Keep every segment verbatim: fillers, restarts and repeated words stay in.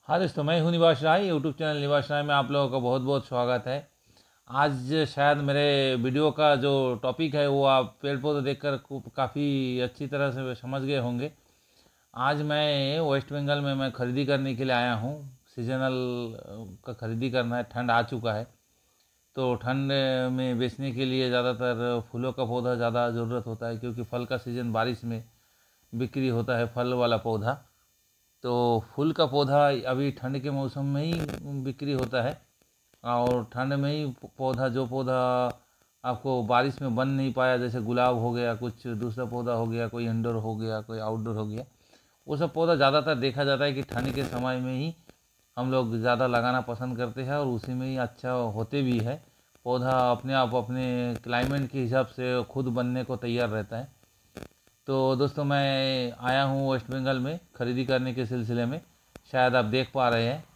हाँ दोस्तों, मैं हूँ निवास राय। यूट्यूब चैनल निवास राय में आप लोगों का बहुत बहुत स्वागत है। आज शायद मेरे वीडियो का जो टॉपिक है वो आप पेड़ पौधे देखकर काफ़ी अच्छी तरह से समझ गए होंगे। आज मैं वेस्ट बंगाल में मैं खरीदी करने के लिए आया हूँ। सीजनल का खरीदी करना है, ठंड आ चुका है तो ठंड में बेचने के लिए ज़्यादातर फूलों का पौधा ज़्यादा ज़रूरत होता है, क्योंकि फल का सीज़न बारिश में बिक्री होता है फल वाला पौधा। तो फूल का पौधा अभी ठंड के मौसम में ही बिक्री होता है, और ठंड में ही पौधा जो पौधा आपको बारिश में बन नहीं पाया, जैसे गुलाब हो गया, कुछ दूसरा पौधा हो गया, कोई इंडोर हो गया, कोई आउटडोर हो गया, वो सब पौधा ज़्यादातर देखा जाता है कि ठंड के समय में ही हम लोग ज़्यादा लगाना पसंद करते हैं, और उसी में ही अच्छा होते भी है। पौधा अपने आप अपने क्लाइमेट के हिसाब से खुद बनने को तैयार रहता है। तो दोस्तों, मैं आया हूँ वेस्ट बंगाल में ख़रीदी करने के सिलसिले में। शायद आप देख पा रहे हैं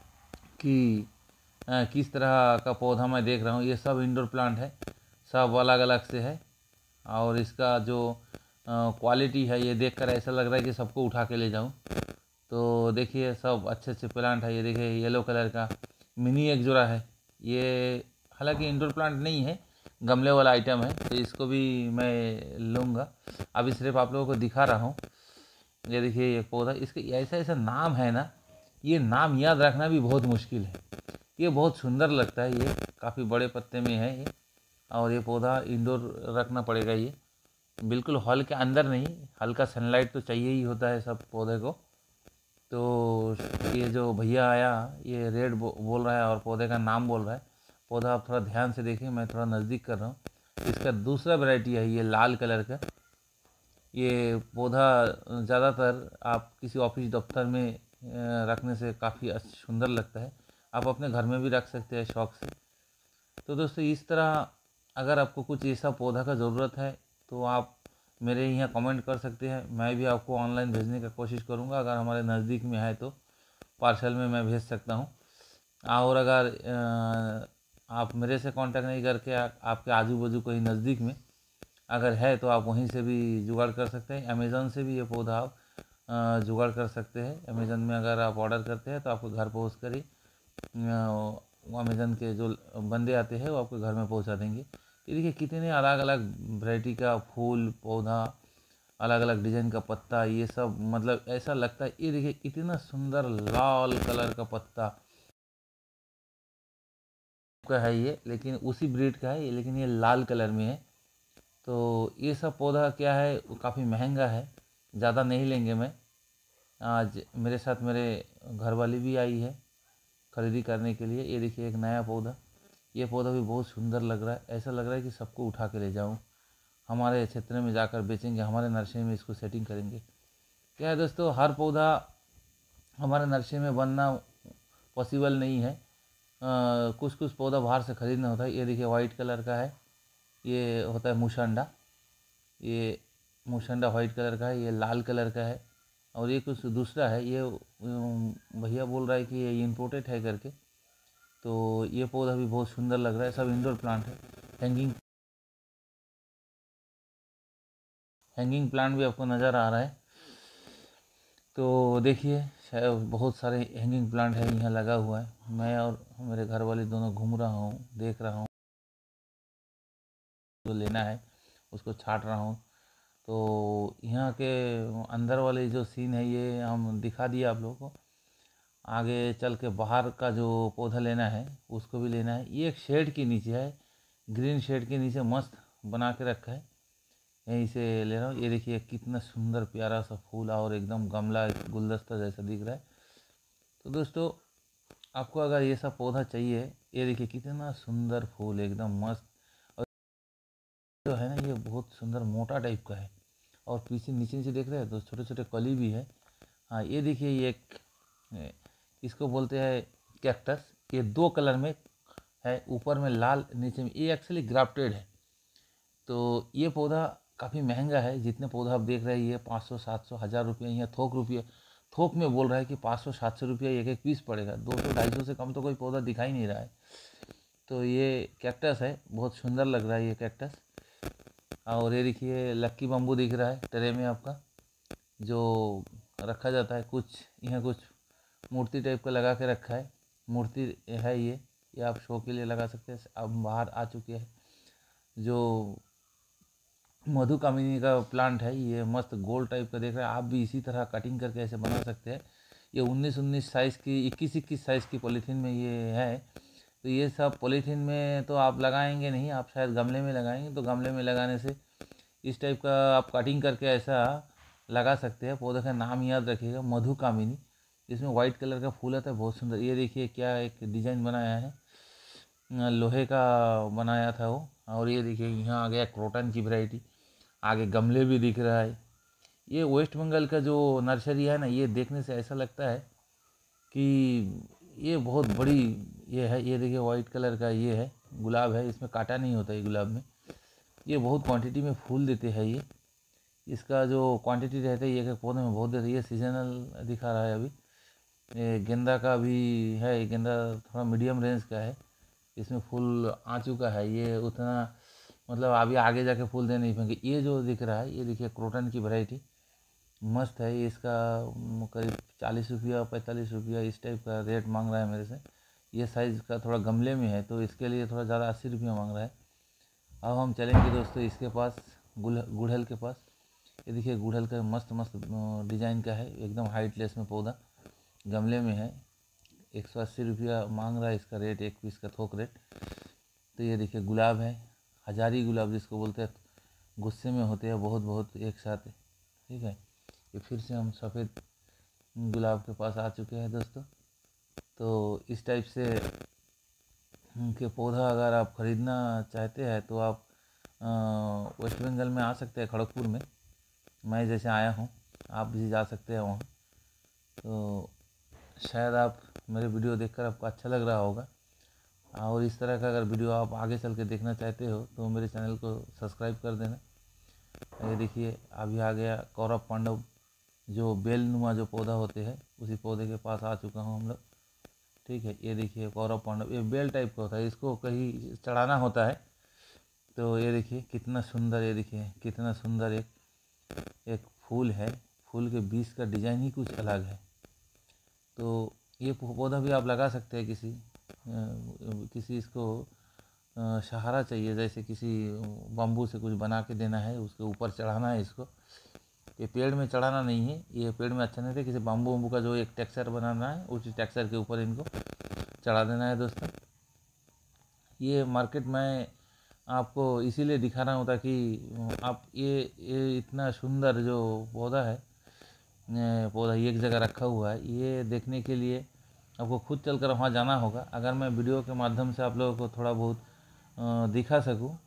कि अ, किस तरह का पौधा मैं देख रहा हूँ। ये सब इंडोर प्लांट है, सब अलग अलग से है, और इसका जो क्वालिटी है ये देखकर ऐसा लग रहा है कि सबको उठा के ले जाऊँ। तो देखिए, सब अच्छे अच्छे प्लांट है। ये देखिए, येलो कलर का मिनी एक जोड़ा है। ये हालांकि इंडोर प्लांट नहीं है, गमले वाला आइटम है, तो इसको भी मैं लूँगा। अभी सिर्फ आप लोगों को दिखा रहा हूँ। ये देखिए, ये पौधा, इसके ऐसा ऐसा नाम है ना, ये नाम याद रखना भी बहुत मुश्किल है। ये बहुत सुंदर लगता है, ये काफ़ी बड़े पत्ते में है ये, और ये पौधा इंडोर रखना पड़ेगा। ये बिल्कुल हॉल के अंदर नहीं, हल्का सनलाइट तो चाहिए ही होता है सब पौधे को। तो ये जो भैया आया, ये रेड बो, बोल रहा है और पौधे का नाम बोल रहा है। पौधा आप थोड़ा ध्यान से देखें, मैं थोड़ा नज़दीक कर रहा हूँ। इसका दूसरा वैरायटी है ये लाल कलर का। ये पौधा ज़्यादातर आप किसी ऑफिस दफ्तर में अ, रखने से काफ़ी सुंदर लगता है। आप अपने घर में भी रख सकते हैं शौक से। तो दोस्तों, इस तरह अगर आपको कुछ ऐसा पौधा का ज़रूरत है तो आप मेरे यहाँ कमेंट कर सकते हैं। मैं भी आपको ऑनलाइन भेजने का कोशिश करूँगा। अगर हमारे नज़दीक में है तो पार्सल में मैं भेज सकता हूँ। और अगर अ, आप मेरे से कांटेक्ट नहीं करके आ, आपके आजू बाजू कहीं नज़दीक में अगर है तो आप वहीं से भी जुगाड़ कर सकते हैं। अमेज़न से भी ये पौधा आप अ, जुगाड़ कर सकते हैं। अमेज़न में अगर आप ऑर्डर करते हैं तो आपको घर पहुँच कर ही अमेज़न के जो बंदे आते हैं वो आपके घर में पहुँचा देंगे। ये देखिए, कितने अलग अलग वैरायटी का फूल पौधा, अलग अलग डिज़ाइन का पत्ता, ये सब मतलब ऐसा लगता है। ये देखिए, कितना सुंदर लाल कलर का पत्ता का है ये, लेकिन उसी ब्रीड का है ये, लेकिन ये लाल कलर में है। तो ये सब पौधा क्या है, काफ़ी महंगा है, ज़्यादा नहीं लेंगे। मैं आज मेरे साथ मेरे घर वाली भी आई है खरीदी करने के लिए। ये देखिए, एक नया पौधा, ये पौधा भी बहुत सुंदर लग रहा है। ऐसा लग रहा है कि सबको उठा के ले जाऊं, हमारे क्षेत्र में जाकर बेचेंगे, हमारे नर्सरी में इसको सेटिंग करेंगे। क्या है दोस्तों, हर पौधा हमारे नर्सरी में बनना पॉसिबल नहीं है। आ, कुछ कुछ पौधा बाहर से ख़रीदना होता है। ये देखिए, वाइट कलर का है, ये होता है मूसंडा। ये मूसंडा वाइट कलर का है, ये लाल कलर का है, और ये कुछ दूसरा है। ये अम, भैया बोल रहा है कि ये इम्पोर्टेड है करके। तो ये पौधा भी बहुत सुंदर लग रहा है। सब इंडोर प्लांट है। हैंगिंग हैंगिंग प्लांट भी आपको नज़र आ रहा है। तो देखिए, शायद बहुत सारे हैंगिंग प्लांट है यहाँ लगा हुआ है। मैं और मेरे घर वाले दोनों घूम रहा हूँ, देख रहा हूँ, जो लेना है उसको छाट रहा हूँ। तो यहाँ के अंदर वाले जो सीन है ये हम दिखा दिए आप लोगों को। आगे चल के बाहर का जो पौधा लेना है उसको भी लेना है। ये एक शेड के नीचे है, ग्रीन शेड के नीचे मस्त बना के रखा है, यहीं से ले रहा हूँ। ये देखिए, कितना सुंदर प्यारा सा फूल, और एकदम गमला गुलदस्ता जैसा दिख रहा है। तो दोस्तों, आपको अगर ये सब पौधा चाहिए, ये देखिए कितना सुंदर फूल, एकदम मस्त। और जो है ना, ये बहुत सुंदर मोटा टाइप का है, और पीछे नीचे नीचे देख रहे हैं तो छोटे छोटे कली भी है। हाँ, ये देखिए, ये एक ए, इसको बोलते हैं कैक्टस। ये दो कलर में है, ऊपर में लाल, नीचे में। ये एक्चुअली ग्राफ्टेड है। तो ये पौधा काफ़ी महंगा है। जितने पौधा आप देख रहे हैं ये पाँच सौ सात सौ हज़ार रुपये, यहाँ थोक रुपये थोक में बोल रहा है कि पाँच सौ सात सौ रुपये एक एक पीस पड़ेगा। दो सौ ढाई सौ से कम तो कोई पौधा दिखाई नहीं रहा है। तो ये कैक्टस है, बहुत सुंदर लग रहा है ये कैक्टस। और ये देखिए, लक्की बम्बू दिख रहा है ट्रे में आपका, जो रखा जाता है। कुछ यहाँ कुछ मूर्ति टाइप का लगा के रखा है। मूर्ति है ये ये आप शो के लिए लगा सकते हैं। अब बाहर आ चुके हैं जो मधुकामिनी का प्लांट है, ये मस्त गोल टाइप का देख रहे हैं। आप भी इसी तरह कटिंग करके ऐसे बना सकते हैं। ये उन्नीस उन्नीस साइज़ की, इक्कीस इक्कीस साइज़ की पॉलीथीन में ये है। तो ये सब पॉलीथीन में तो आप लगाएंगे नहीं, आप शायद गमले में लगाएंगे। तो गमले में लगाने से इस टाइप का आप कटिंग करके ऐसा लगा सकते हैं। पौधे का नाम याद रखिएगा, मधुकामिनी। इसमें वाइट कलर का फूल आता है, बहुत सुंदर। ये देखिए क्या एक डिज़ाइन बनाया है, लोहे का बनाया था वो। और ये देखिए यहाँ आ गया क्रोटन की वैरायटी, आगे गमले भी दिख रहा है। ये वेस्ट बंगाल का जो नर्सरी है ना, ये देखने से ऐसा लगता है कि ये बहुत बड़ी ये है। ये देखिए वाइट कलर का ये है, गुलाब है, इसमें कांटा नहीं होता है गुलाब में। ये बहुत क्वांटिटी में फूल देते हैं। ये इसका जो क्वांटिटी रहता है, ये एक पौधे में बहुत देते हैं। ये सीजनल दिखा रहा है अभी। ये गेंदा का भी है, गेंदा थोड़ा मीडियम रेंज का है, इसमें फूल आ चुका है। ये उतना मतलब अभी आगे जाके फूल दे नहीं पाएंगे। ये जो दिख रहा है, ये देखिए क्रोटन की वैरायटी मस्त है। इसका करीब चालीस रुपया पैंतालीस रुपया इस टाइप का रेट मांग रहा है मेरे से। ये साइज़ का थोड़ा गमले में है तो इसके लिए थोड़ा ज़्यादा अस्सी रुपया मांग रहा है। अब हम चलेंगे दोस्तों इसके पास, गुल गुड़हल के पास। ये देखिए गुड़हल का मस्त मस्त डिज़ाइन का है, एकदम हाइटलेस में पौधा, गमले में है। एक सौ अस्सी रुपया मांग रहा है इसका रेट, एक पीस का थोक रेट। तो ये देखिए गुलाब है, हजारी गुलाब जिसको बोलते हैं, गुस्से में होते हैं बहुत बहुत एक साथ, ठीक है। ये फिर से हम सफ़ेद गुलाब के पास आ चुके हैं दोस्तों। तो इस टाइप से के पौधा अगर आप ख़रीदना चाहते हैं तो आप वेस्ट बंगाल में आ सकते हैं, खड़गपुर में। मैं जैसे आया हूँ, आप भी जा सकते हैं वहाँ। तो शायद आप मेरे वीडियो देखकर आपको अच्छा लग रहा होगा। और इस तरह का अगर वीडियो आप आगे चल के देखना चाहते हो तो मेरे चैनल को सब्सक्राइब कर देना। ये देखिए अभी आ गया कौरव पांडव, जो बेलनुमा जो पौधा होते हैं उसी पौधे के पास आ चुका हूँ हम लोग, ठीक है। ये देखिए कौरव पांडव, ये बेल टाइप का होता है, इसको कहीं चढ़ाना होता है। तो ये देखिए कितना सुंदर, ये देखिए कितना सुंदर एक एक फूल है। फूल के बीच का डिज़ाइन ही कुछ अलग है। तो ये पौधा भी आप लगा सकते हैं। किसी किसी इसको सहारा चाहिए, जैसे किसी बम्बू से कुछ बना के देना है, उसके ऊपर चढ़ाना है इसको। ये पेड़ में चढ़ाना नहीं है, ये पेड़ में अच्छा नहीं था। किसी बम्बू बम्बू का जो एक टेक्सचर बनाना है, उसी टेक्सचर के ऊपर इनको चढ़ा देना है दोस्तों। ये मार्केट में आपको इसीलिए दिखा रहा हूँ ताकि आप ये ये इतना सुंदर जो पौधा है, पौधा एक जगह रखा हुआ है, ये देखने के लिए आपको खुद चलकर वहाँ जाना होगा। अगर मैं वीडियो के माध्यम से आप लोगों को थोड़ा बहुत दिखा सकूं